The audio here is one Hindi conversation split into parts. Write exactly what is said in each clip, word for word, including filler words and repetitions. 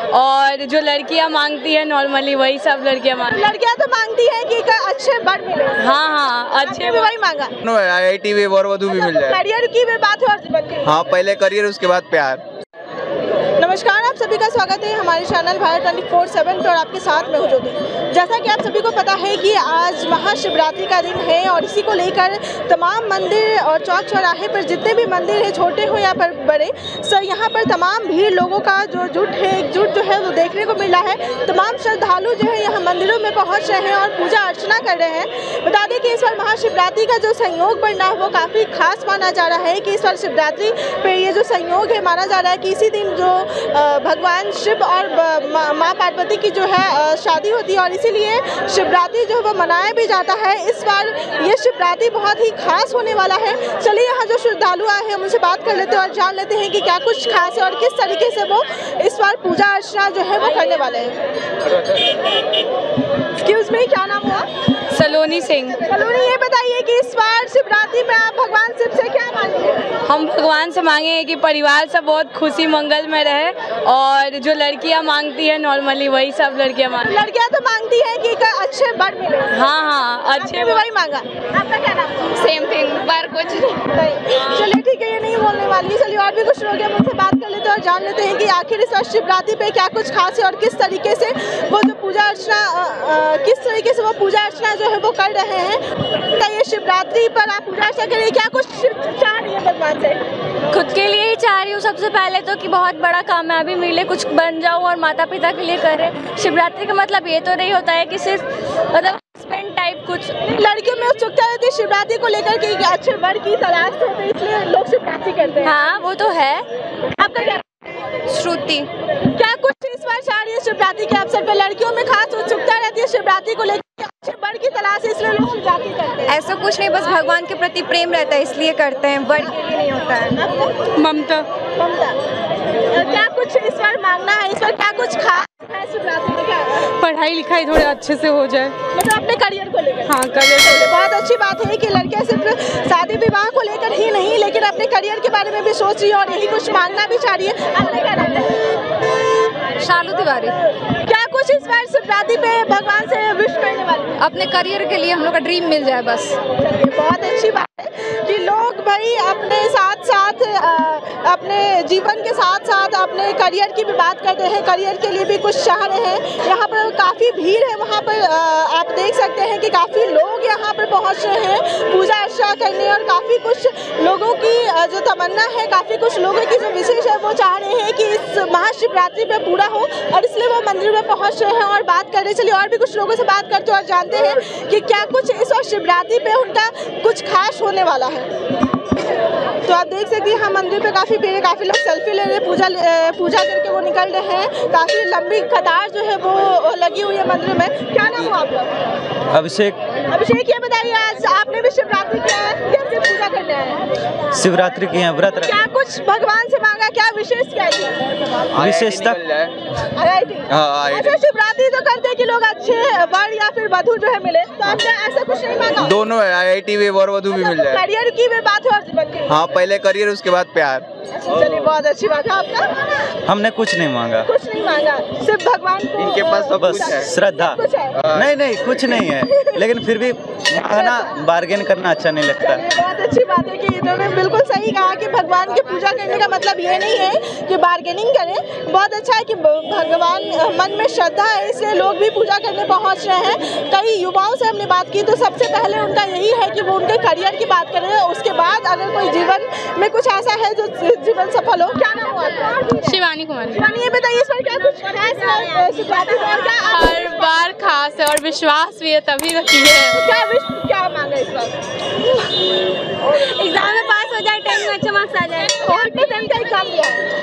और जो लड़कियां मांगती है नॉर्मली वही सब लड़कियां मांगती हैं। लड़कियां तो मांगती हैं कि अच्छे वर मिले। हाँ हाँ अच्छे भी वही मांगा। आई आई टी भी वर वधू भी मिल जाए। करियर की भी बात है और जीवन की। हाँ पहले करियर उसके बाद प्यार। नमस्कार, आप सभी का स्वागत है हमारे channel Bharat twenty four seven पर और आपके साथ में हूं ज्योति। जैसा कि आप सभी को पता है कि आज महाशिवरात्रि का दिन है और इसी को लेकर तमाम मंदिर और चौक चौराहे पर जितने भी मंदिर हैं, छोटे हो या पर बड़े, सर यहाँ पर तमाम भीड़ लोगों का जो जुट है एकजुट जो है वो देखने को मिला है। तमाम श्रद्धालु जो है यहाँ मंदिरों में पहुँच रहे हैं और पूजा अर्चना कर रहे हैं। बता दें कि इस बार महाशिवरात्रि का जो संयोग बनना है वो काफ़ी खास माना जा रहा है कि इस बार शिवरात्रि पर ये जो संयोग है माना जा रहा है कि इसी दिन जो भगवान शिव और माँ पार्वती की जो है शादी होती है और इसीलिए शिवरात्रि जो है वो मनाया भी जाता है। इस बार ये शिवरात्रि बहुत ही खास होने वाला है। चलिए यहाँ जो श्रद्धालु आए हैं उनसे बात कर लेते हैं और जान लेते हैं कि क्या कुछ खास है और किस तरीके से वो इस बार पूजा अर्चना जो है वो करने वाले हैं। एक्सक्यूज मी, क्या नाम हुआ? सलोनी सिंह। सलोनी, ये बताइए कि इस बार शिवरात्रि में आप भगवान शिव से क्या मांगे? हम भगवान से मांगे हैं कि परिवार सब बहुत खुशी मंगल में रहे और जो लड़कियां मांगती है नॉर्मली वही सब लड़कियां मांगती हैं। लड़कियां तो मांगती हैं कि अच्छे वर मिले। हाँ हाँ अच्छे भी वही मांगा। आपका क्या नाम? सेम थिंग, पर कुछ नहीं। चलिए ठीक है, ये नहीं बोलने वाली। चलिए और भी कुछ लोग हैं, उनसे बात कर लेते हैं और जान लेते हैं कि आखिर इस शिवरात्रि पे क्या कुछ खास है और किस तरीके से वो जो पूजा अर्चना किस तरीके से वो पूजा अर्चना जो है वो कर रहे हैं। ये शिवरात्रि पर आप पूजा अर्चना करें, क्या कुछ चाह रही है भगवान से? खुद के लिए ही चाह रही हूँ सबसे पहले तो कि बहुत बड़ा कामयाबी मिले, कुछ बन जाऊँ और माता पिता के लिए करे। शिवरात्रि का मतलब ये तो नहीं होता है कि सिर्फ मतलब स्पेंड टाइप कुछ। लड़कियों में उत्सुकता रहती है शिवरात्रि को लेकर कि अच्छे वर की तलाश है तो इसलिए लोग शिवरात्रि करते हैं। हाँ वो तो है। आपका क्या? श्रुति। क्या कुछ इस बार चाह रही है शिवरात्रि के अवसर पर? लड़कियों में खास उत्सुकता रहती है शिवरात्रि को लेकर अच्छे वर की तलाश है इसलिए लोग शिवरात्रि करते हैं। ऐसा कुछ नहीं, बस भगवान के प्रति प्रेम रहता है इसलिए करते हैं, वर के लिए नहीं होता है। ममता। ममता, क्या कुछ इस बार मांगना है? इस बार क्या कुछ खास है शिवरात्रि में? क्या पढ़ाई लिखाई थोड़े अच्छे से हो जाए, मतलब अपने करियर को लेकर। हाँ करियर को लेकर। बहुत अच्छी बात है कि लड़कियां सिर्फ शादी विवाह को लेकर ही नहीं लेकिन अपने करियर के बारे में भी सोच रही है और यही कुछ मांगना भी चाह रही है। आपने क्या लगता है? शालू तिवारी। क्या कुछ इस बार शिवरात्रि पे भगवान से विश करने वाली? अपने करियर के लिए हम लोग का ड्रीम मिल जाए बस। बहुत अच्छी बात है कि लोग भाई अपने साथ साथ अपने जीवन के साथ साथ अपने करियर की भी बात करते हैं, करियर के लिए भी कुछ चाह रहे हैं। यहाँ पर काफ़ी भीड़ है, वहाँ पर आप देख सकते हैं कि काफ़ी लोग यहाँ पर पहुँच रहे हैं पूजा अर्चना करने और काफ़ी कुछ लोगों की जो तमन्ना है, काफ़ी कुछ लोगों की जो विशेष है वो चाह रहे हैं कि इस महाशिवरात्रि पे पूरा हो और इसलिए वो मंदिर में पहुँच रहे हैं और बात कर रहे। चलिए और भी कुछ लोगों से बात करते हैं और जानते हैं कि क्या कुछ इस बार शिवरात्रि पे उनका कुछ खास होने वाला है। तो आप देख सकते हैं यहाँ मंदिर पे काफ़ी भीड़ है, काफ़ी लोग सेल्फी ले रहे हैं, पूजा पूजा करके वो निकल रहे हैं। काफ़ी लंबी कतार जो है वो लगी हुई है मंदिर में। क्या नाम हुआ आपका? अभिषेक। अभिषेक, ये बताइए आज आपने भी शिवरात्रि किया है, कैसे पूजा करने आए हैं? शिवरात्रि की है, व्रत। क्या कुछ भगवान से मांगा, क्या विशेष क्या है? विशेषता अच्छा, शिवरात्रि तो करते कि लोग अच्छे वर या फिर वधू जो है मिले, तो आपने ऐसा कुछ नहीं मांगा? दोनों है, आई आई टी भी वर वधू भी मिल जाए। करियर की भी बात है और जीवन की। हाँ पहले करियर उसके बाद प्यार। चलिए बहुत अच्छी बात है। आपका? हमने कुछ नहीं मांगा। कुछ नहीं मांगा, सिर्फ भगवान को इनके पास सब बस कुछ है। श्रद्धा। कुछ है? नहीं नहीं कुछ नहीं है, लेकिन फिर भी मांगना बार्गेन करना अच्छा नहीं लगता। बहुत अच्छी बात है कि इन्होंने बिल्कुल सही कहा कि भगवान की पूजा करने का मतलब ये नहीं है कि बार्गेनिंग करें। बहुत अच्छा है कि भगवान मन में श्रद्धा है इसलिए लोग भी पूजा करने पहुंच रहे हैं। कई युवाओं से हमने बात की तो सबसे पहले उनका यही है कि वो उनके करियर की बात करें, उसके बाद अगर कोई जीवन में कुछ ऐसा है जो जीवन सफल हो। क्या नाम हुआ आपका? शिवानी कुमारी। शिवानी, ये बताइए इस बार क्या कुछ खास है शिवरात्रि पर? क्या हर बार खास है और विश्वास भी है तभी तो किए हैं। क्या विश क्या मांगा इस बार? एग्जाम में पास हो जाए, टेंथ में अच्छे मार्क्स आ जाए। और टेंथ का एग्जाम दिया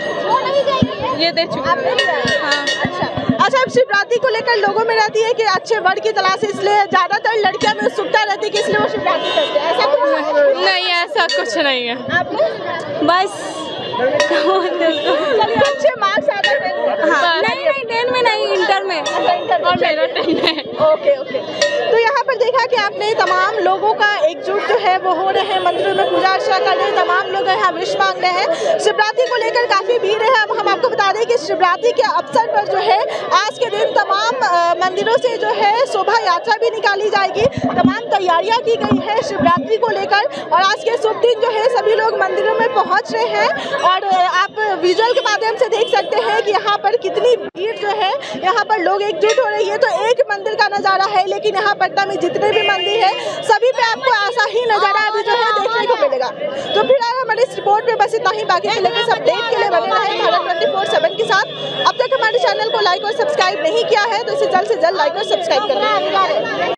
है? ये दे चुके। आपने दिया है? हाँ। अच्छा अच्छा, अब शिवरात्रि को लेकर लोगों में रहती है कि अच्छे वर की तलाश है इसलिए ज्यादातर लड़कियां में उत्सुकता रहती है कि इसलिए वो शिवरात्रि करते हैं। ऐसा कुछ नहीं, ऐसा कुछ नहीं है। आपने? बस चलिए अच्छे मार्क्स आ गए। हाँ। नहीं नहीं टेन में नहीं, इंटर में। और मेरा टेन में। Okay okay. तो यहाँ पर देखा कि आपने तमाम लोगों का एकजुट जो है वो हो रहे हैं, मंदिरों में पूजा अर्चना कर रहे हैं, तमाम लोग यहाँ विश मांग रहे हैं। शिवरात्रि को लेकर काफ़ी भीड़ है। अब हम आपको बता दें कि शिवरात्रि के अवसर पर जो मंदिरों से जो है शोभा यात्रा भी निकाली जाएगी। तमाम तैयारियां की गई है शिवरात्रि को लेकर और आज के शुभ दिन जो है सभी लोग मंदिरों में पहुंच रहे हैं और आप विजुअल के माध्यम से देख सकते हैं कि यहाँ पर कितनी भीड़ जो है, यहाँ पर लोग एकजुट हो रही है। तो एक मंदिर का नज़ारा है, लेकिन यहाँ पटना में जितने भी मंदिर है सभी पे आपको ऐसा ही नज़ारा अभी जो है देखने को मिलेगा। तो फिलहाल हमारी इस रिपोर्ट में बस इतना ही। बाकी के लेटेस्ट अपडेट के लिए बने रहे भारत ट्वेंटी फोर सेवन के साथ। अब तक हमारे चैनल को लाइक और सब्सक्राइब नहीं किया है तो इसे जल्द से जल्द लाइक और सब्सक्राइब करें।